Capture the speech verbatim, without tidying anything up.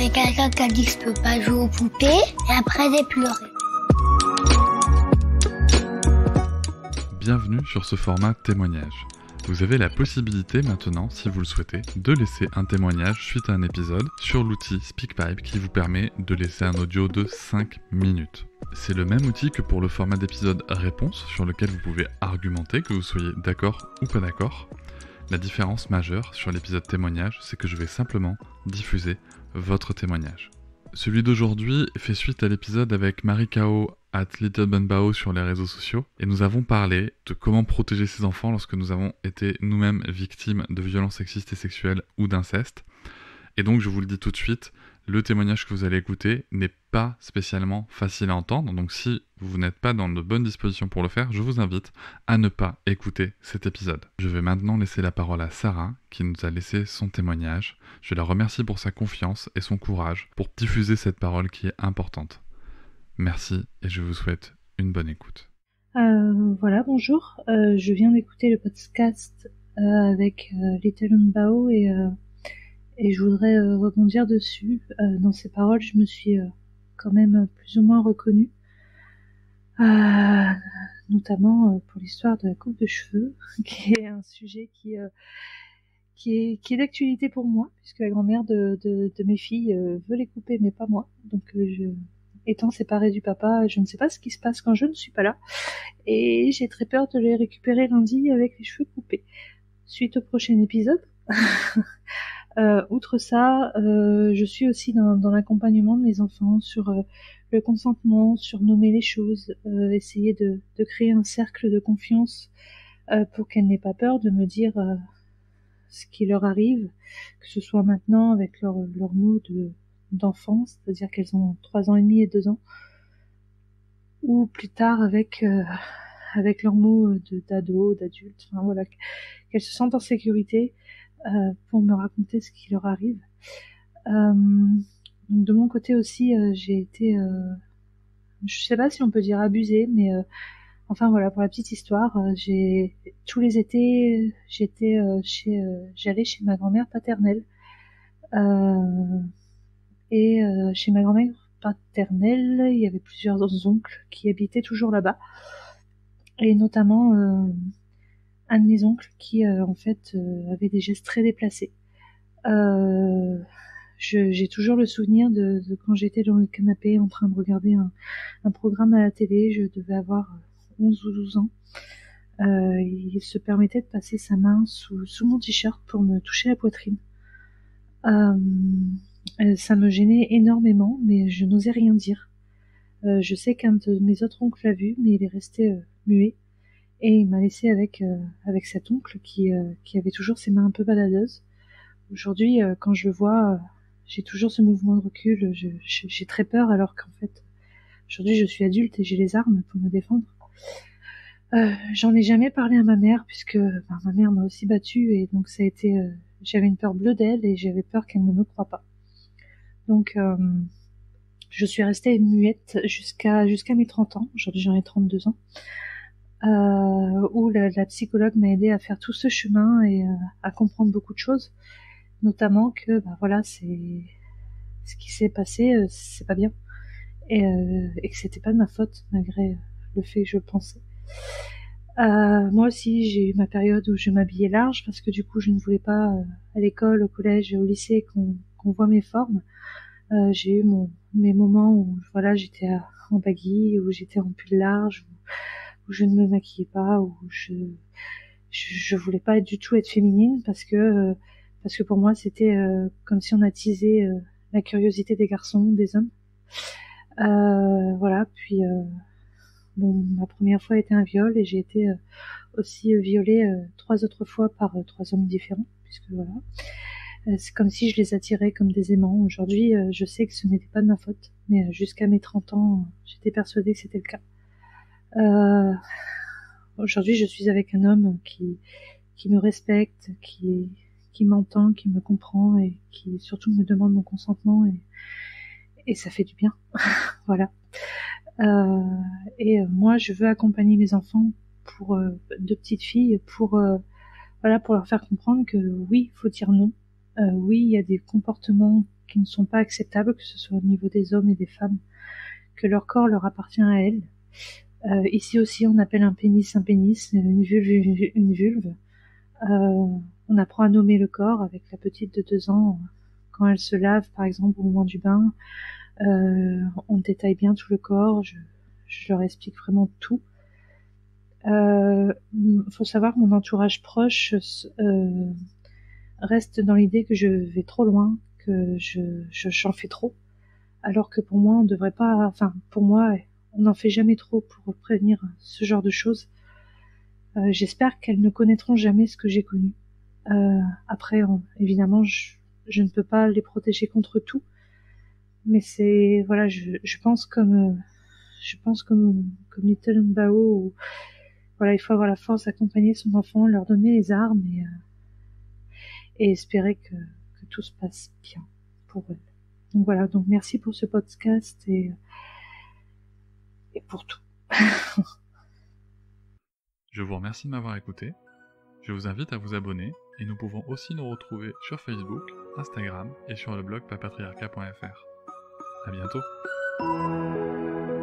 avait quelqu'un qui a dit que je peux pas jouer aux poupées, et après j'ai pleuré. Bienvenue sur ce format témoignage. Vous avez la possibilité maintenant, si vous le souhaitez, de laisser un témoignage suite à un épisode sur l'outil SpeakPipe qui vous permet de laisser un audio de cinq minutes. C'est le même outil que pour le format d'épisode réponse sur lequel vous pouvez argumenter, que vous soyez d'accord ou pas d'accord. La différence majeure sur l'épisode témoignage, c'est que je vais simplement diffuser votre témoignage. Celui d'aujourd'hui fait suite à l'épisode avec Marie Kao at Little Bun Bao sur les réseaux sociaux et nous avons parlé de comment protéger ses enfants lorsque nous avons été nous-mêmes victimes de violences sexistes et sexuelles ou d'inceste. Et donc je vous le dis tout de suite, le témoignage que vous allez écouter n'est pas spécialement facile à entendre, donc si vous n'êtes pas dans de bonnes dispositions pour le faire, je vous invite à ne pas écouter cet épisode. Je vais maintenant laisser la parole à Sarah, qui nous a laissé son témoignage. Je la remercie pour sa confiance et son courage pour diffuser cette parole qui est importante. Merci et je vous souhaite une bonne écoute. Euh, voilà, bonjour. Euh, je viens d'écouter le podcast euh, avec euh, Little Bun Bao et... Euh... Et je voudrais euh, rebondir dessus. Euh, dans ces paroles, je me suis euh, quand même plus ou moins reconnue. Euh, notamment euh, pour l'histoire de la coupe de cheveux, qui est un sujet qui, euh, qui est, qui est d'actualité pour moi, puisque la grand-mère de, de, de mes filles euh, veut les couper, mais pas moi. Donc, euh, je, étant séparée du papa, je ne sais pas ce qui se passe quand je ne suis pas là. Et j'ai très peur de les récupérer lundi avec les cheveux coupés. Suite au prochain épisode. Euh, outre ça, euh, je suis aussi dans, dans l'accompagnement de mes enfants sur euh, le consentement, sur nommer les choses, euh, essayer de, de créer un cercle de confiance euh, pour qu'elles n'aient pas peur de me dire euh, ce qui leur arrive, que ce soit maintenant avec leur, leur mot de, d'enfance, c'est-à-dire qu'elles ont trois ans et demi et deux ans, ou plus tard avec euh, avec leurs mots de, d'ado, d'adulte, enfin voilà, qu'elles se sentent en sécurité. Euh, pour me raconter ce qui leur arrive. Euh, donc de mon côté aussi, euh, j'ai été, euh, je sais pas si on peut dire abusée, mais euh, enfin voilà, pour la petite histoire, euh, j'ai tous les étés, j'étais euh, chez, euh, j'allais chez ma grand-mère paternelle euh, et euh, chez ma grand-mère paternelle, il y avait plusieurs oncles qui habitaient toujours là-bas, et notamment euh, un de mes oncles qui euh, en fait euh, avait des gestes très déplacés. Euh, je, j'ai toujours le souvenir de, de quand j'étais dans le canapé en train de regarder un, un programme à la télé, je devais avoir onze ou douze ans. Euh, il se permettait de passer sa main sous, sous mon t-shirt pour me toucher la poitrine. Euh, ça me gênait énormément, mais je n'osais rien dire. Euh, je sais qu'un de mes autres oncles l'a vu, mais il est resté euh, muet. Et il m'a laissé avec euh, avec cet oncle qui euh, qui avait toujours ses mains un peu baladeuses. Aujourd'hui, euh, quand je le vois, euh, j'ai toujours ce mouvement de recul. Je, je, j'ai très peur, alors qu'en fait, aujourd'hui, je suis adulte et j'ai les armes pour me défendre. Euh, j'en ai jamais parlé à ma mère, puisque ben, ma mère m'a aussi battue, et donc ça a été, euh, j'avais une peur bleue d'elle et j'avais peur qu'elle ne me croie pas. Donc, euh, je suis restée muette jusqu'à jusqu'à mes trente ans. Aujourd'hui, j'en ai trente-deux ans. Euh, où la, la psychologue m'a aidé à faire tout ce chemin et euh, à comprendre beaucoup de choses, notamment que bah voilà, c'est ce qui s'est passé, euh, c'est pas bien, et, euh, et que c'était pas de ma faute malgré le fait que je le pensais. Euh, moi aussi, j'ai eu ma période où je m'habillais large parce que du coup, je ne voulais pas euh, à l'école, au collège et au lycée qu'on, qu'on voit mes formes. Euh, j'ai eu mon, mes moments où voilà, j'étais en baggy, où j'étais en pull large, où où je ne me maquillais pas, où je, je, je voulais pas du tout être féminine parce que, euh, parce que pour moi c'était euh, comme si on attisait euh, la curiosité des garçons, des hommes. Euh, voilà, puis euh, bon, ma première fois était un viol et j'ai été euh, aussi violée euh, trois autres fois par euh, trois hommes différents, puisque voilà. Euh, c'est comme si je les attirais comme des aimants. Aujourd'hui, euh, je sais que ce n'était pas de ma faute, mais euh, jusqu'à mes trente ans, j'étais persuadée que c'était le cas. Euh, aujourd'hui, je suis avec un homme qui qui me respecte, qui qui m'entend, qui me comprend et qui surtout me demande mon consentement et et ça fait du bien. Voilà. Euh, et moi, je veux accompagner mes enfants pour euh, deux petites filles pour euh, voilà pour leur faire comprendre que oui, il faut dire non. Euh, oui, il y a des comportements qui ne sont pas acceptables, que ce soit au niveau des hommes et des femmes, que leur corps leur appartient à elles. Euh, ici aussi, on appelle un pénis un pénis, une vulve une vulve. Euh, on apprend à nommer le corps avec la petite de deux ans quand elle se lave, par exemple, au moment du bain. Euh, on détaille bien tout le corps, je, je leur explique vraiment tout. Euh, faut savoir que mon entourage proche euh, reste dans l'idée que je vais trop loin, que je, je j'en fais trop, alors que pour moi on devrait pas, enfin pour moi on n'en fait jamais trop pour prévenir ce genre de choses. Euh, j'espère qu'elles ne connaîtront jamais ce que j'ai connu. Euh, après on, évidemment je, je ne peux pas les protéger contre tout, mais c'est voilà je, je pense comme je pense comme comme Little Bao où, voilà, il faut avoir la force d'accompagner son enfant, leur donner les armes et, euh, et espérer que, que tout se passe bien pour eux. Donc voilà, donc merci pour ce podcast et, et pour tout. Je vous remercie de m'avoir écouté. Je vous invite à vous abonner et nous pouvons aussi nous retrouver sur Facebook, Instagram et sur le blog papatriarcat point f r. À bientôt.